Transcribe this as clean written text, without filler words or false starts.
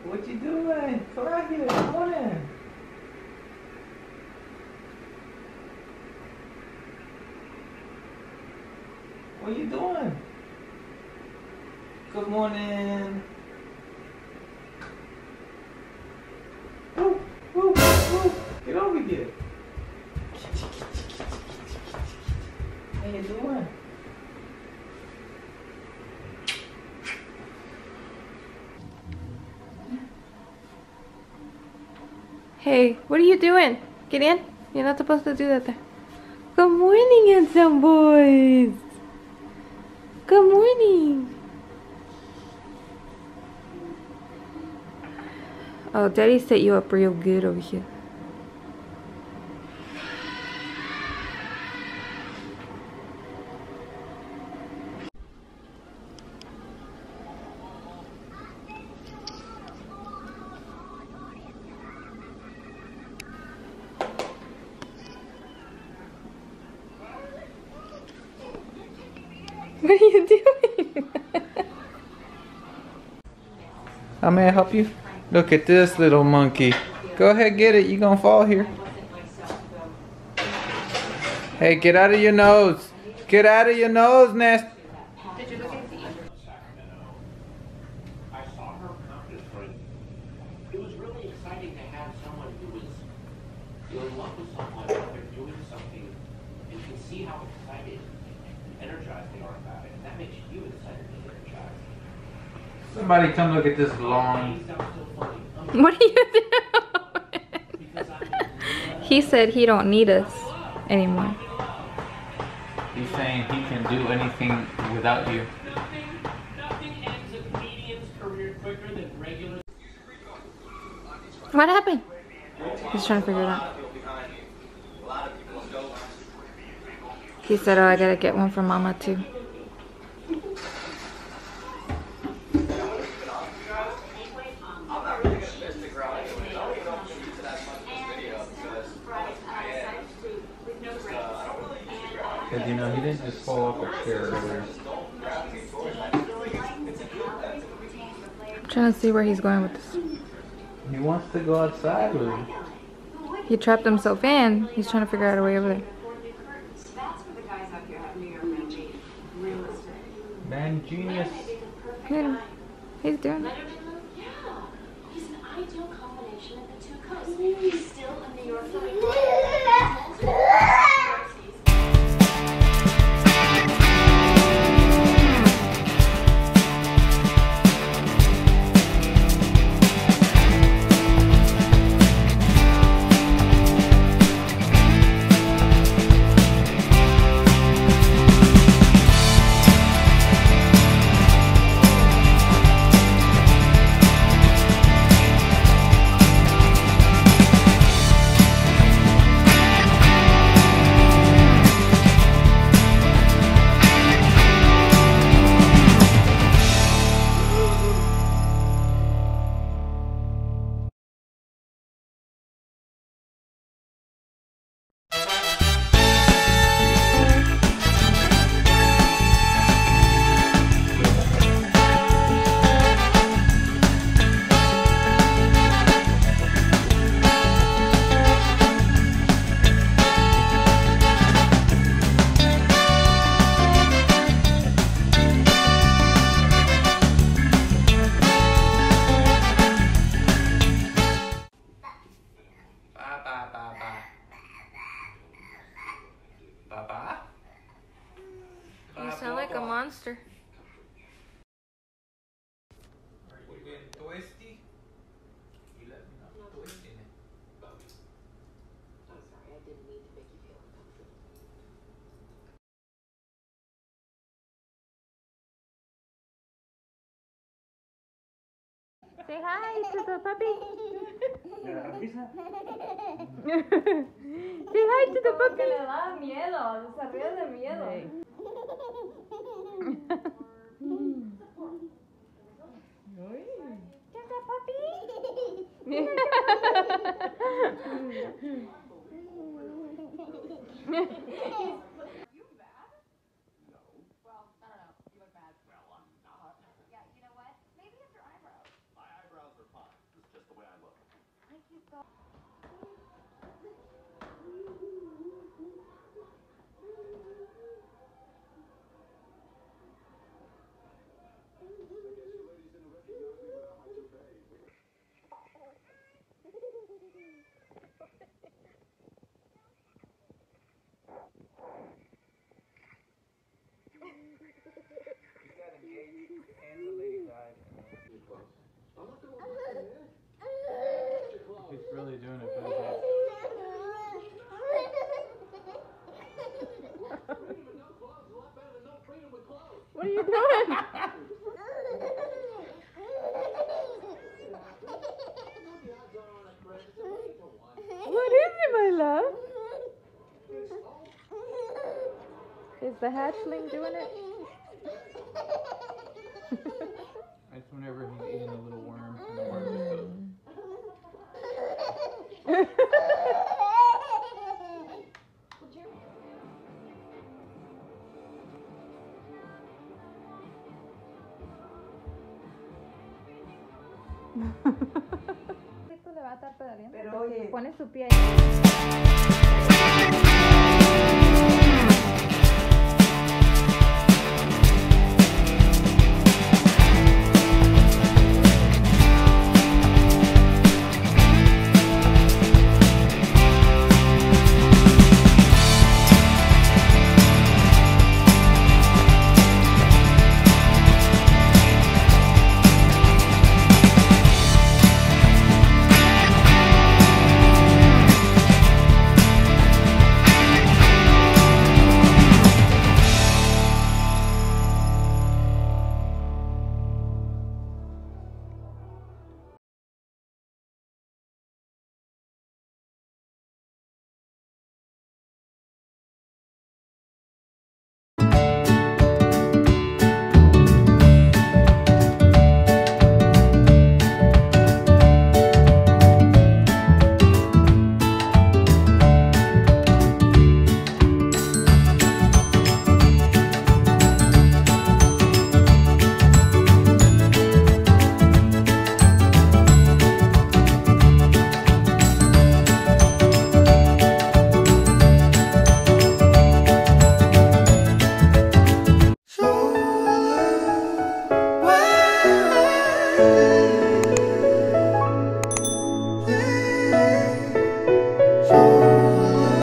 What you doing? Come out here. Come on in. What you doing? Good morning. Woo, woo, woo. Get over here. How you doing? Hey, what are you doing? Get in. You're not supposed to do that there. Good morning, handsome boys. Good morning. Oh, Daddy set you up real good over here. What are you doing? How may I help you? Look at this little monkey. Go ahead, get it. You're gonna fall here. Hey, get out of your nose. Get out of your nose, Nest. Did you look at the I saw her confidence growing. It was really exciting to have someone who was in love with someone, they're doing something, and you can see how excited and energized they are about it. And that makes you excited and energized. Somebody come look at this lawn. What are you doing? He said he don't need us anymore. He's saying he can do anything without you. Nothing ends a comedian's career quicker than regular. What happened? He's trying to figure it out. He said, oh, I gotta get one for Mama too. Because, you know, he didn't just fall off a chair earlier. I'm trying to see where he's going with this. He wants to go outside, Lou. He trapped himself in. He's trying to figure out a way over there. Man, genius. Look at him. He's doing it. He's an ideal combination of the two coasts. He's still a New York Philly. You sound like a monster. Say hi to the puppy. Say hi to the puppy. Le da miedo, se ríe de miedo. There's a puppy. Yeah, you know what? Maybe it's your eyebrows. My eyebrows are fine. He's really doing it, Buzz. What are you doing? What is it, my love? Is the hatchling doing it? It's whenever he's eating a little worm, and the worm just goes. Esto le va a estar pedaleando. Pero porque oye, pone su pie ahí.